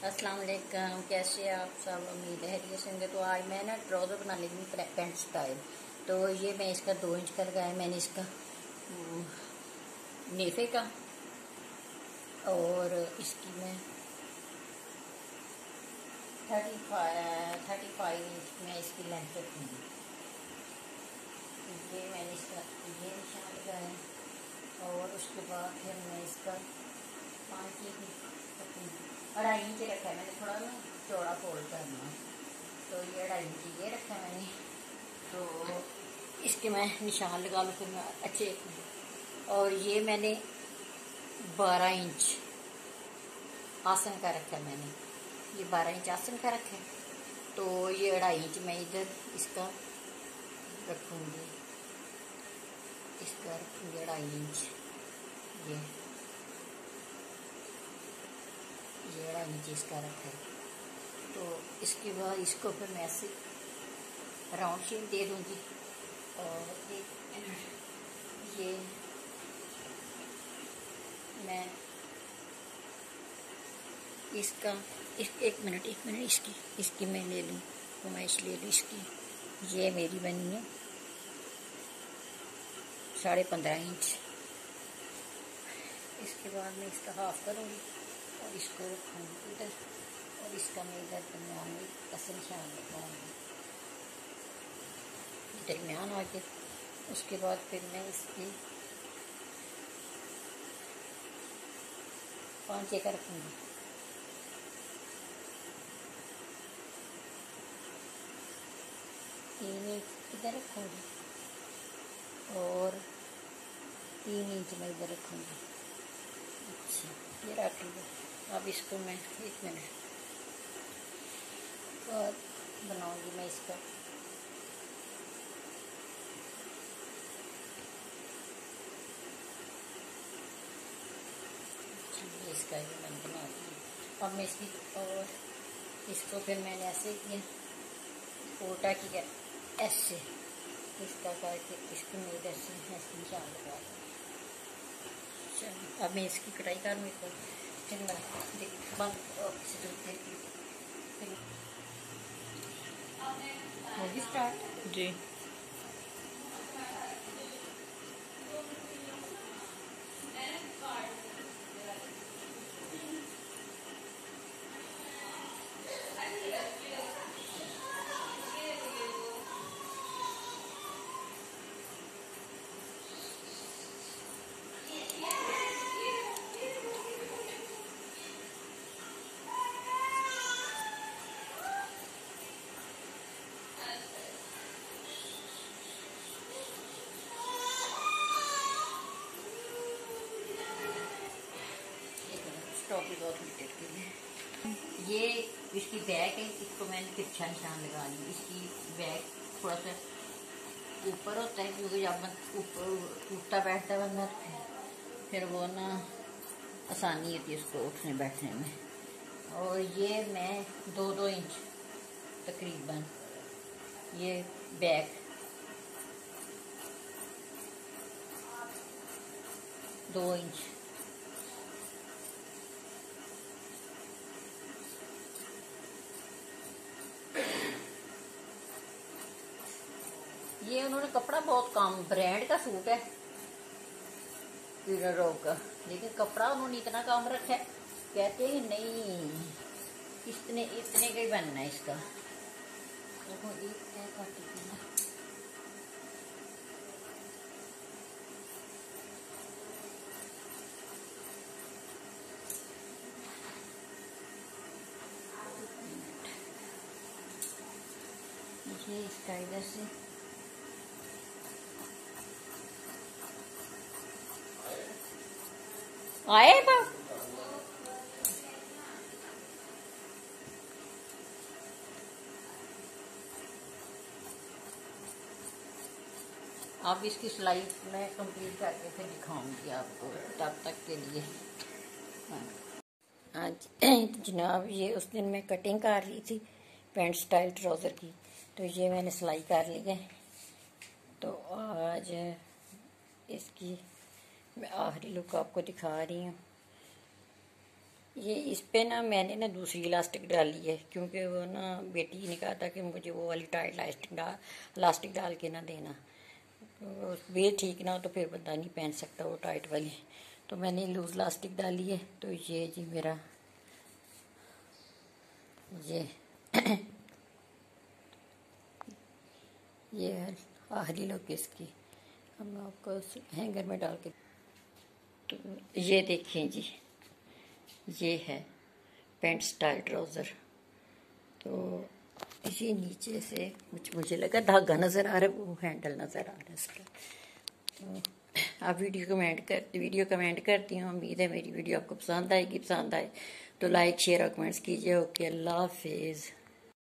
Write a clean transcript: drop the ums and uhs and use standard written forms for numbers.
अस्सलाम वालेकुम, कैसे आप सब। उम्मीद है खैरियत से होंगे। तो आज मैं ना ट्राउज़र बना लेंगी पैंट स्टाइल। तो ये मैं इसका 2 इंच का लगाया मैंने इसका नेफे का, और इसकी मैं 35 इंच में इसकी लेंथ रखूँगी। ये मैंने इसका ये निशान लगाया, और उसके बाद फिर मैं इसका 5 इंच रखूँगी। 2.5 इंच रखा है मैंने, थोड़ा ना चौड़ा फोल्ड करना। तो ये 2.5 इंच ये रखा है मैंने। तो इसके मैं निशान लगा लूँ फिर मैं अच्छे। और ये मैंने 12 इंच आसन का रखा है मैंने, ये 12 इंच आसन का रखा है। तो ये 2.5 इंच मैं इधर इसका रखूँगी, इसका रखूँगी 2.5 इंच। ये 2.5 इंच इसका रखा है। तो इसके बाद इसको फिर मैं ऐसे राउंड शेप दे दूँगी। और ये मैं इसका एक मिनट इसकी मैं ले लूँ, फरमाइश ले लूँ इसकी। ये मेरी बनी है 15.5 इंच। इसके बाद मैं इसका हाफ करूँगी और इसको रखूँगी इधर, और इसका मैं इधर दरमियान में ऐसे निशान लगाऊँगी दरमियान आके। उसके बाद फिर मैं इसकी 5 का रखूँगी। तीन इंच इधर रखूँगी और 3 इंच में इधर रखूँगी। अच्छा, ये रख लूँगा। अब इसको मैं 1 मिनट बाद बनाऊँगी मैं इसका। इसका ये मैंने बना दिया। अब मैं इसकी और इसको फिर मैंने ऐसे किया, उल्टा किया ऐसे, इसका करके इसको मैं इधर से ऐसे निशान लगा दूँ। चलो अब मैं इसकी कटाई करूँगी। तो फिर मैं बंद होगी स्टार्ट जी। के लिए ये इसकी बैक है, इसको मैंने तिरछा निशान लगा ली। इसकी बैक थोड़ा सा ऊपर होता है, क्योंकि जब ऊपर उठता बैठता बंदा फिर वो ना आसानी होती है उसको उठने बैठने में। और ये मैं 2-2 इंच तकरीबन ये बैक 2 इंच ये उन्होंने कपड़ा बहुत कम, ब्रांड का सूट है पीटर रॉक का, लेकिन कपड़ा उन्होंने इतना कम रखा है। कहते हैं नहीं इतने का ही बनना है इसका। देखो एक काटी थी ना, ये इसका इधर से आए बाप। अब इसकी सिलाई मैं कंप्लीट करके फिर दिखाऊंगी आपको, तब तक के लिए। आज जनाब ये उस दिन मैं कटिंग कर रही थी पैंट स्टाइल ट्राउज़र की, तो ये मैंने सिलाई कर ली है। तो आज इसकी मैं आखिरी लुक आपको दिखा रही हूँ। ये इस पे ना मैंने ना दूसरी इलास्टिक डाली है, क्योंकि वो ना बेटी ने कहा था कि मुझे वो वाली टाइट इलास्टिक डाल के ना देना, तो वे ठीक ना हो तो फिर बंदा नहीं पहन सकता वो टाइट वाली। तो मैंने लूज इलास्टिक डाली है। तो ये जी मेरा ये ये है आखिरी लुक इसकी। हम आपको हैंगर में डाल के, तो ये देखें जी, ये है पैंट स्टाइल ट्राउज़र। तो ये नीचे से मुझे लगा धागा नज़र आ रहा है, वो हैंडल नज़र आ रहा है इसका। तो आप वीडियो कमेंट करती हूँ। उम्मीद है मेरी वीडियो आपको पसंद आएगी। पसंद आए तो लाइक शेयर और कमेंट्स कीजिए। ओके, अल्लाह हाफिज़।